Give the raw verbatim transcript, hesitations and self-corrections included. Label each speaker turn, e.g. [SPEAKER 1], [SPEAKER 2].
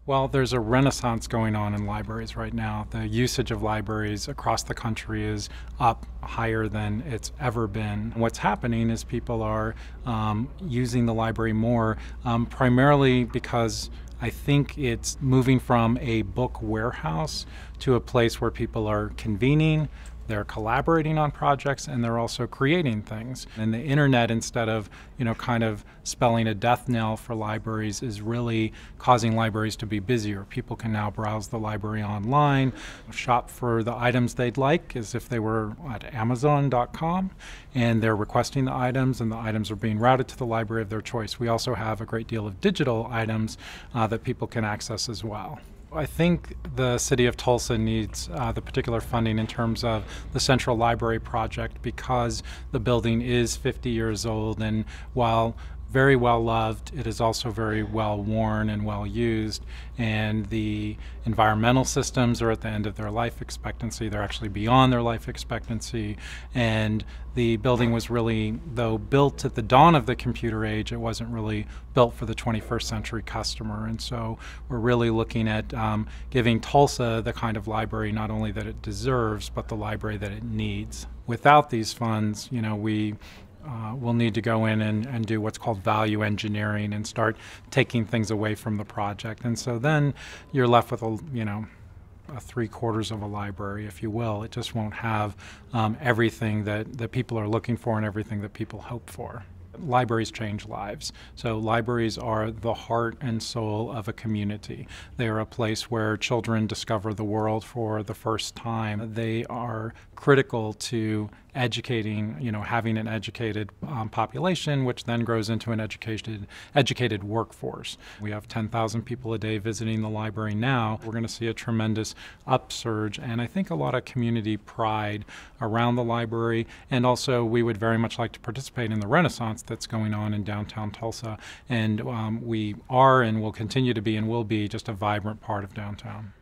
[SPEAKER 1] Well, there's a renaissance going on in libraries right now. The usage of libraries across the country is up higher than it's ever been. What's happening is people are um, using the library more, um, primarily because I think it's moving from a book warehouse to a place where people are convening, they're collaborating on projects, and they're also creating things. And the internet, instead of, you know, kind of spelling a death knell for libraries, is really causing libraries to be busier. People can now browse the library online, shop for the items they'd like as if they were at amazon dot com, and they're requesting the items, and the items are being routed to the library of their choice. We also have a great deal of digital items uh, that people can access as well. I think the city of Tulsa needs uh, the particular funding in terms of the Central Library Project, because the building is fifty years old, and while very well loved, it is also very well worn and well used, and the environmental systems are at the end of their life expectancy. They're actually beyond their life expectancy, and the building was really, though built at the dawn of the computer age, it wasn't really built for the twenty-first century customer. And so we're really looking at um, giving Tulsa the kind of library not only that it deserves, but the library that it needs. Without these funds, you know, we Uh, we'll need to go in and, and do what's called value engineering and start taking things away from the project. And so then you're left with a, you know, a three quarters of a library, if you will. It just won't have um, everything that, that people are looking for and everything that people hope for. Libraries change lives. So libraries are the heart and soul of a community. They are a place where children discover the world for the first time. They are critical to educating, you know, having an educated um, population, which then grows into an educated, educated workforce. We have ten thousand people a day visiting the library now. We're going to see a tremendous upsurge, and I think a lot of community pride around the library. And also, we would very much like to participate in the renaissance that's going on in downtown Tulsa. And um, we are and will continue to be and will be just a vibrant part of downtown.